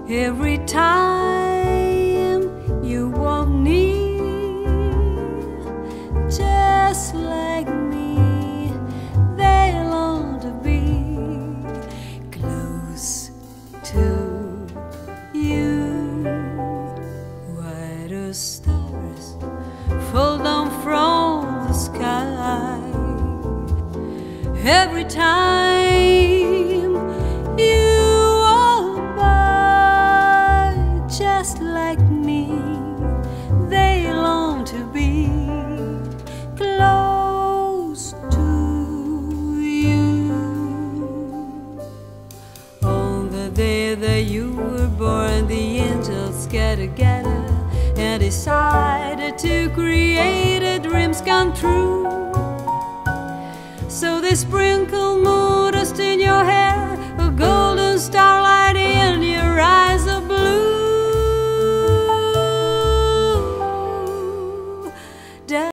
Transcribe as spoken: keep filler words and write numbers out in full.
Every time you walk near, just like me, they long to be close to you. Why do stars fall down from the sky every time you walk by? Just like me, they long to be close to you. On the day that you were born, the angels get together and decided to create a dreams come true. So they sprinkle moon dust in your hair